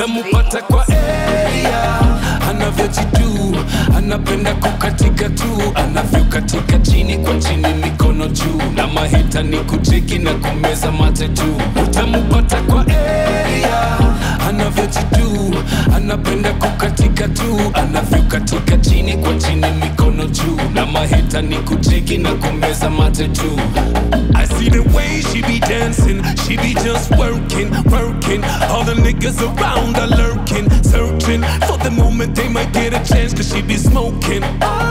utamupata kwa area. Anavyojidu, anapenda kukatika tu, anavyokatika chini kwa chini mikono juu, na mahita ni kucheki na kumeza mate tu. Utamupata kwa area. Anavyojidu, anapenda kukatika tu, anavyokatika chini kwa chini mikono juu, na mahita ni kucheki na kumeza mate tu. I see the way she be dancing, she be just working, working. All the niggas around are lurking, searching for the moment they might get a chance, cause she be smoking.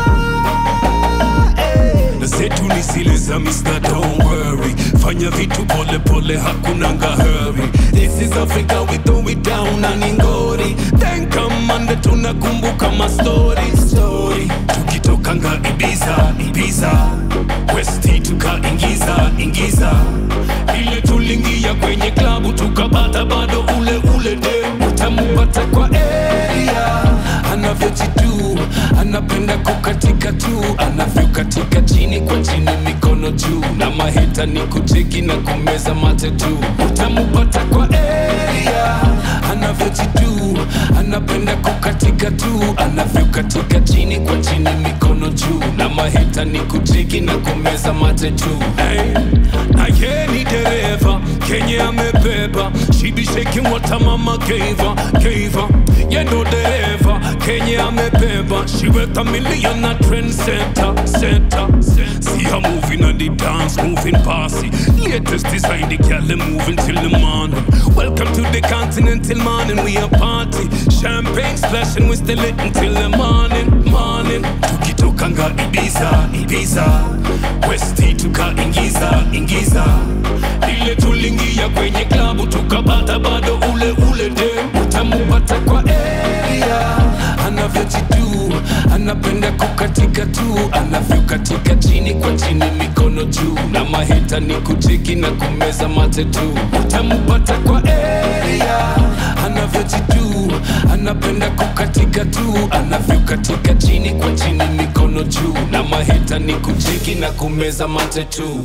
Zetu ni zile za Mr. Don't worry, fanya vitu pole pole, hakunanga hurry. This is Africa, we throw it down na ningori. Then Kamande tunakumbuka ma story. Tukitokanga Ibiza, Westi tukaingiza. Ile tulingia kwenye klabu tukapata bado ule de. Utamupata kwa area. Anavyojidu, anapenda kukatika tu, anavyokatika chini kwa chini mikono juu, na mahita ni kucheki na kumeza mate tu. Utamupata kwa area. Anavyojidu, anapenda kukatika tu, anavyokatika chini kwa chini mikono juu, na mahita ni kucheki na kumeza mate tu. Hey, na ye ni dereva, Kenya amebeba. She be shaking what her mama gave her. Yeah, no dereva, Kenya amebeba. She worth $1 million at trend center. See her moving on the dance, moving passy. Latest design, the girl moving till the morning. Welcome to the continental morning, we a party. Champagne splashing, we still lit until the morning. Tukitokanga Ibiza, Westi tukaingiza. Ile tulingia kwenye klabu tukapata bado ule de. Utamupata kwa area. Anavyojidu, anapenda kukatika tu, anavyokatika chini kwa chini mikono juu, na mahita ni kucheki na kumeza mate tu. Utamupata kwa area. Anavyojidu, anapenda kukatika tu, anavyokatika chini kwa chini mikono juu, na mahita ni kucheki na kumeza mate tu.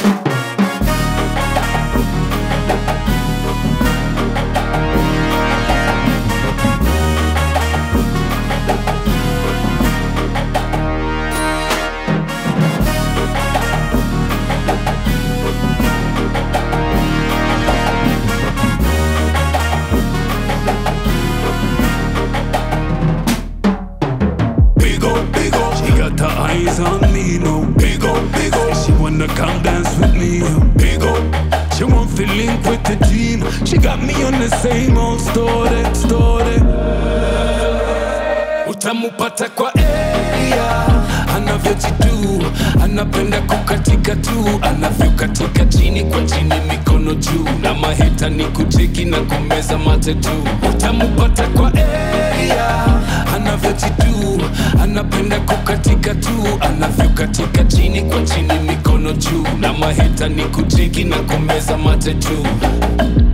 Eyes on me, no. Big ol'. She wanna come dance with me, big ol'. She want to link with the team. She got me on the same old story. Utamupata kwa area. Anavyojidu, anapenda kukatika tu, anavyokatika chini kwa chini mikono juu, na mahita ni kucheki na kumeza mate tu. Utamupata kwa area. Anavyojidu, anapenda kukatika tu, anavyokatika chini kwa chini mikono juu, na mahita ni kucheki na kumeza mate tu.